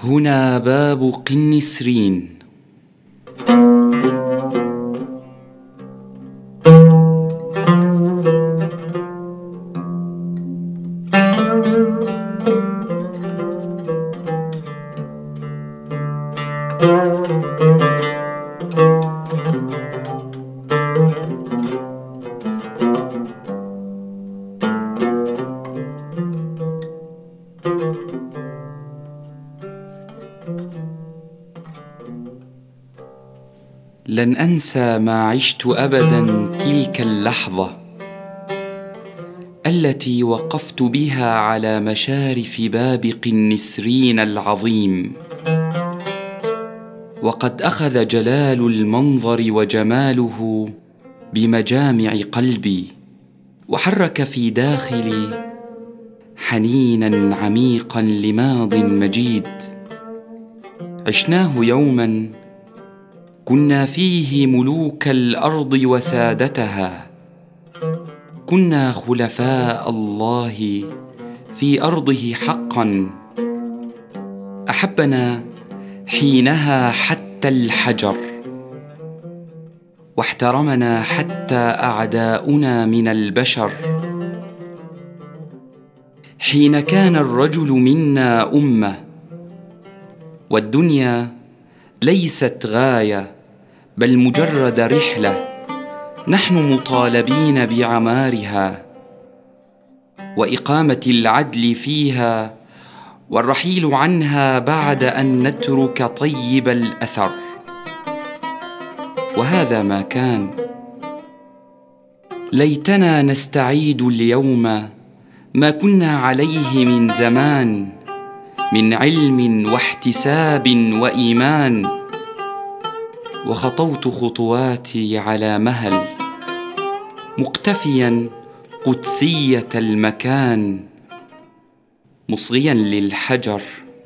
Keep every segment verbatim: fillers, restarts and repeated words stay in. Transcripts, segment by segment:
هنا باب قنسرين. لن أنسى ما عشت أبدا تلك اللحظة التي وقفت بها على مشارف باب قنسرين العظيم، وقد أخذ جلال المنظر وجماله بمجامع قلبي، وحرك في داخلي حنينا عميقا لماض مجيد عشناه يوما كنا فيه ملوك الأرض وسادتها، كنا خلفاء الله في أرضه حقا، أحبنا حينها حتى الحجر، واحترمنا حتى أعداؤنا من البشر. حين كان الرجل منا أمة، والدنيا ليست غاية بل مجرد رحلة نحن مطالبين بعمارها وإقامة العدل فيها والرحيل عنها بعد أن نترك طيب الأثر. وهذا ما كان. ليتنا نستعيد اليوم ما كنا عليه من زمان من علم واحتساب وإيمان. وخطوت خطواتي على مهل مقتفيا قدسية المكان، مصغيا للحجر،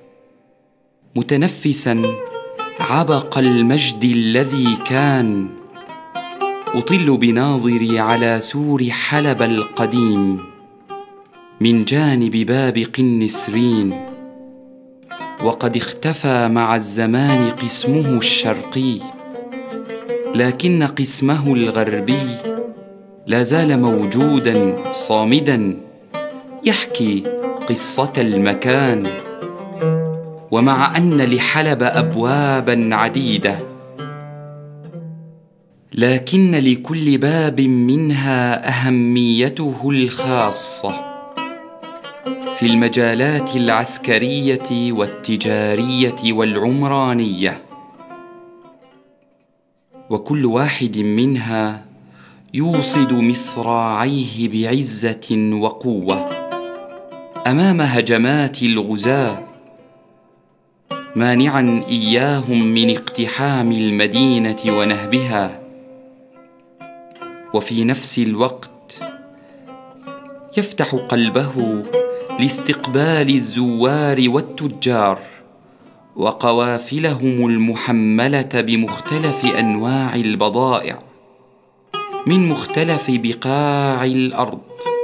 متنفسا عبق المجد الذي كان. أطل بناظري على سور حلب القديم من جانب باب قنسرين، وقد اختفى مع الزمان قسمه الشرقي، لكن قسمه الغربي لا زال موجودا صامدا يحكي قصة المكان. ومع أن لحلب أبوابا عديدة، لكن لكل باب منها أهميته الخاصة في المجالات العسكرية والتجارية والعمرانية، وكل واحد منها يوصد مصراعيه بعزة وقوة أمام هجمات الغزاة، مانعا إياهم من اقتحام المدينة ونهبها. وفي نفس الوقت يفتح قلبه لاستقبال الزوار والتجار وقوافلهم المحملة بمختلف أنواع البضائع من مختلف بقاع الأرض،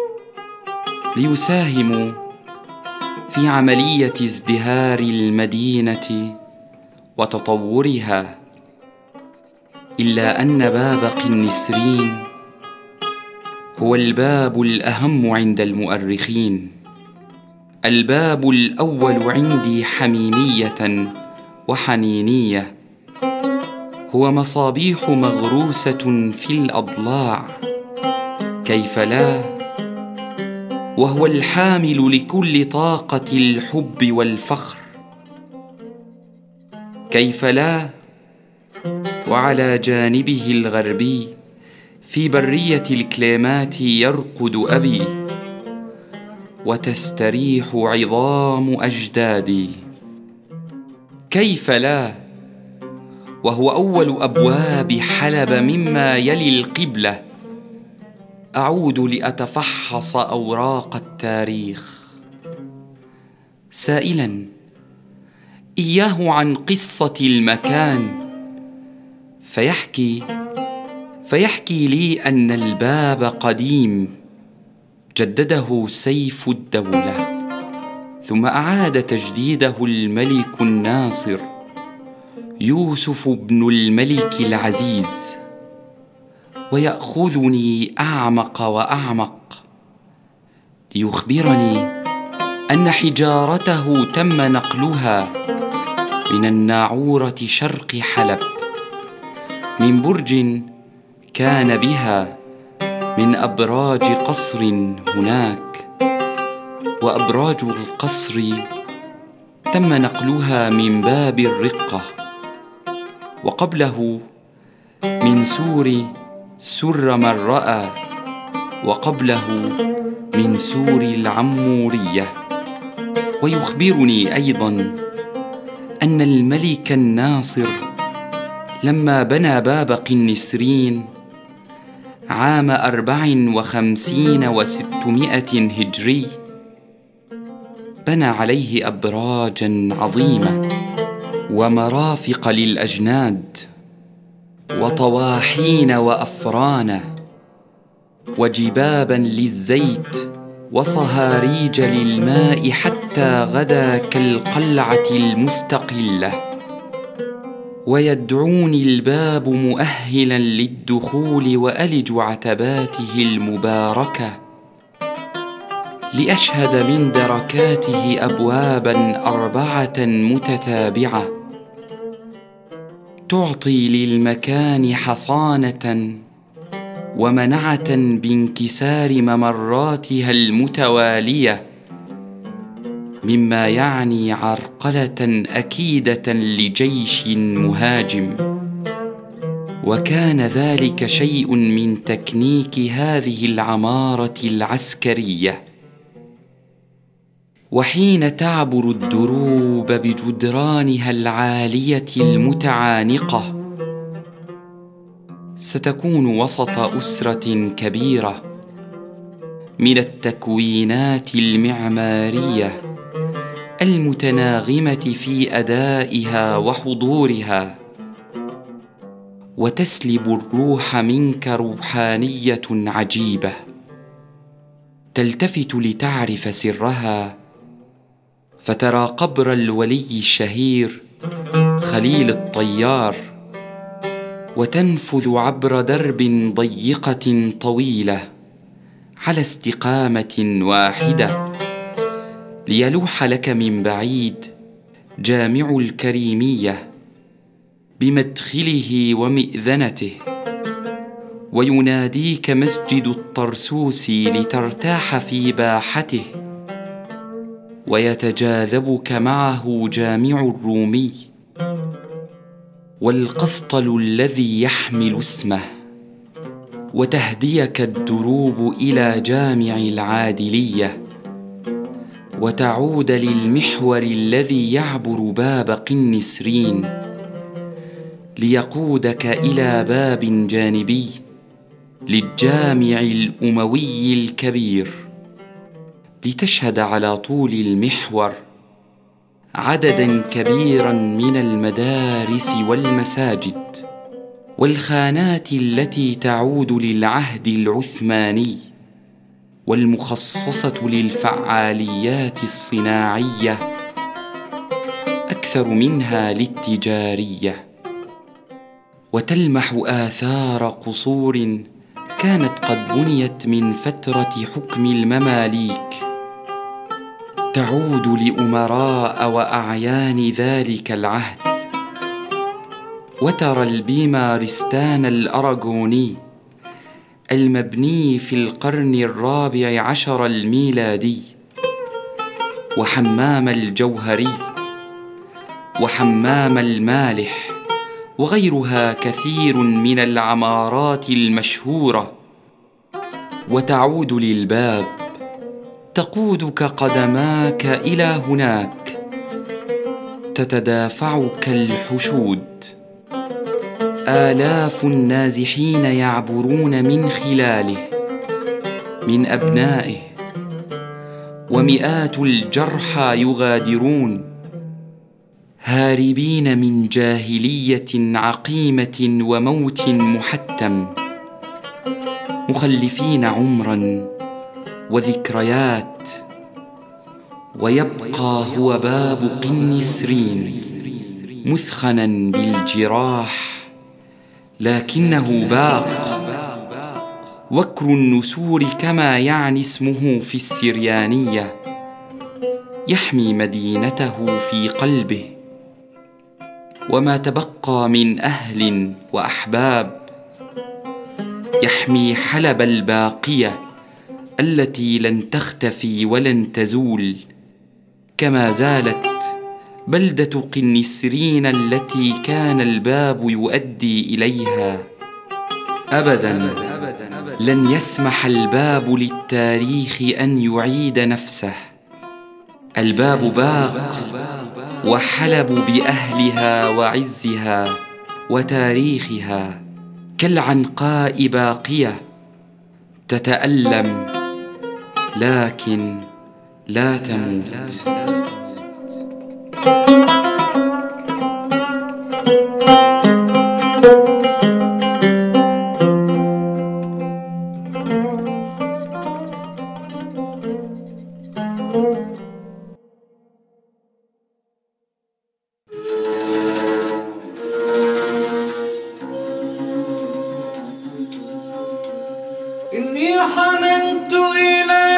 ليساهموا في عملية ازدهار المدينة وتطورها. إلا أن باب قنسرين هو الباب الأهم عند المؤرخين، الباب الأول عندي حميمية وحنينية، هو مصابيح مغروسة في الأضلاع، كيف لا؟ وهو الحامل لكل طاقة الحب والفخر، كيف لا؟ وعلى جانبه الغربي في برية الكليمات يرقد أبي وتستريح عظام أجدادي، كيف لا؟ وهو أول أبواب حلب مما يلي القبلة. أعود لأتفحص أوراق التاريخ سائلا إياه عن قصة المكان، فيحكي فيحكي لي أن الباب قديم جدده سيف الدولة ثم أعاد تجديده الملك الناصر يوسف بن الملك العزيز، ويأخذني أعمق وأعمق ليخبرني أن حجارته تم نقلها من الناعورة شرق حلب، من برج كان بها من أبراج قصر هناك، وأبراج القصر تم نقلها من باب الرقة، وقبله من سور سر من رأى، وقبله من سور العمورية. ويخبرني أيضا أن الملك الناصر لما بنى باب قنسرين عام أربع وخمسين وستمائة هجري بنى عليه أبراجا عظيمة ومرافق للأجناد وطواحين وأفران وجبابا للزيت وصهاريج للماء، حتى غدا كالقلعة المستقلة. ويدعوني الباب مؤهلا للدخول وألج عتباته المباركة لأشهد من دركاته أبوابا أربعة متتابعة تعطي للمكان حصانة ومنعة بانكسار ممراتها المتوالية، مما يعني عرقلة أكيدة لجيش مهاجم. وكان ذلك شيء من تكنيك هذه العمارة العسكرية. وحين تعبر الدروب بجدرانها العالية المتعانقة ستكون وسط أسرة كبيرة من التكوينات المعمارية المتناغمة في أدائها وحضورها، وتسلب الروح منك روحانية عجيبة. تلتفت لتعرف سرها فترى قبر الولي الشهير خليل الطيار، وتنفذ عبر درب ضيقة طويلة على استقامة واحدة ليلوح لك من بعيد جامع الكريمية بمدخله ومئذنته، ويناديك مسجد الطرسوس لترتاح في باحته، ويتجاذبك معه جامع الرومي والقسطل الذي يحمل اسمه، وتهديك الدروب إلى جامع العادلية، وتعود للمحور الذي يعبر باب قنسرين ليقودك إلى باب جانبي للجامع الأموي الكبير، لتشهد على طول المحور عددا كبيرا من المدارس والمساجد والخانات التي تعود للعهد العثماني والمخصصة للفعاليات الصناعية أكثر منها للتجارية. وتلمح آثار قصور كانت قد بنيت من فترة حكم المماليك تعود لأمراء وأعيان ذلك العهد. وترى البيمارستان الأراغوني المبني في القرن الرابع عشر الميلادي، وحمام الجوهري، وحمام المالح، وغيرها كثير من العمارات المشهورة. وتعود للباب تقودك قدماك إلى هناك، تتدافعك الحشود، آلاف النازحين يعبرون من خلاله من أبنائه، ومئات الجرحى يغادرون هاربين من جاهلية عقيمة وموت محتم، مخلفين عمرا وذكريات ويبقى هو باب قنسرين مثخنا بالجراح، لكنه باق. وكر النسور كما يعني اسمه في السريانية يحمي مدينته في قلبه، وما تبقى من أهل وأحباب يحمي حلب الباقية التي لن تختفي ولن تزول، كما زالت بلدة قنسرين التي كان الباب يؤدي إليها. أبداً لن يسمح الباب للتاريخ أن يعيد نفسه. الباب باق، وحلب بأهلها وعزها وتاريخها كالعنقاء باقية تتألم لكن لا تموت. إني حننت إلى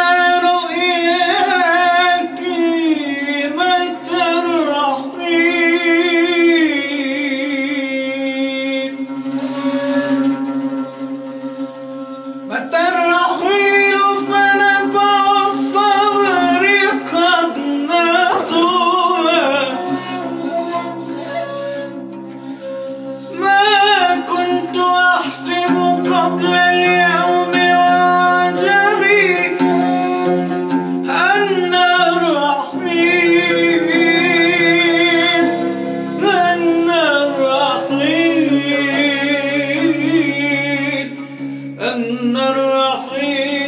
رؤياك متى الرحيل، متى الرحيل فنبع الصبر قد نضوى، ما كنت أحسب قبل اليوم أن الرحيل